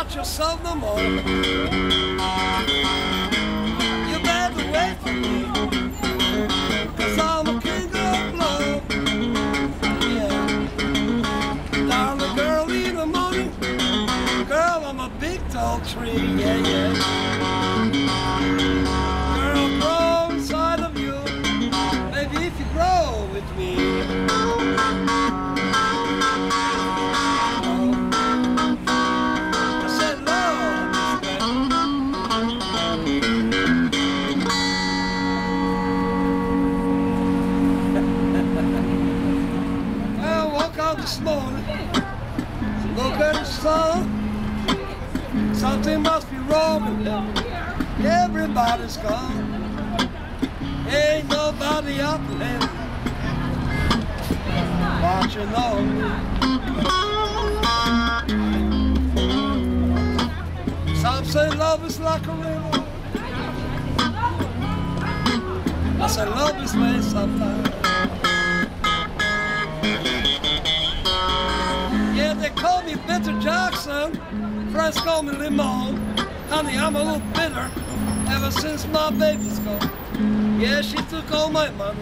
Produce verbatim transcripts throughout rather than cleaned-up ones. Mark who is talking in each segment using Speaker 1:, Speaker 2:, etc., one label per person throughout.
Speaker 1: touch yourself no more. You better wait for me, 'cause I'm a king of love. Yeah. Darling girl in the morning, girl, I'm a big tall tree. Yeah, yeah. Girl, grow inside of you, maybe if you grow with me. This morning, look at the sun. Something must be wrong with them. Everybody's gone. Ain't nobody up there watching on me. Some say love is like a river. I say love is made sometimes. They call me Bitter Jackson, friends call me Limon. Honey, I'm a little bitter ever since my baby's gone. Yeah, she took all my money,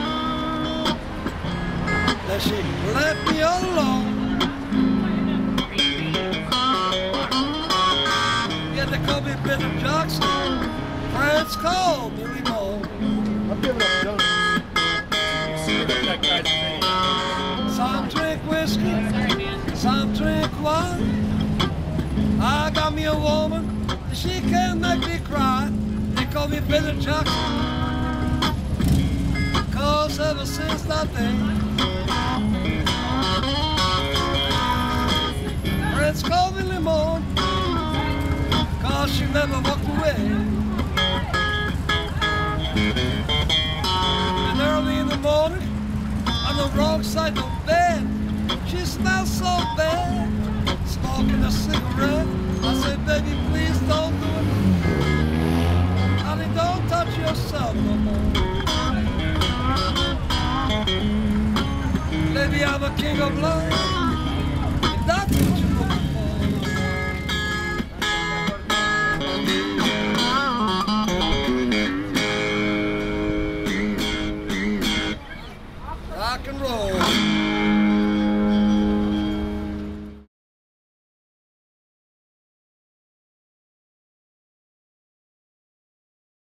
Speaker 1: then she left me all alone. Yeah, they call me Bitter Jackson, friends call me Limon.
Speaker 2: I'm giving up donuts. See that guy's face.
Speaker 1: Some drink whiskey, some drink wine. I got me a woman, she can make me cry. They call me Bitter Jackson, 'cause ever since that day, friends call me Limon, 'cause she never walked away. And early in the morning, on the wrong side of bed, she smells so bad, smoking a cigarette. I say, baby, please don't do it. Honey, don't touch yourself no more. Baby, I'm a king of love, if that's what you're looking for. Rock and roll.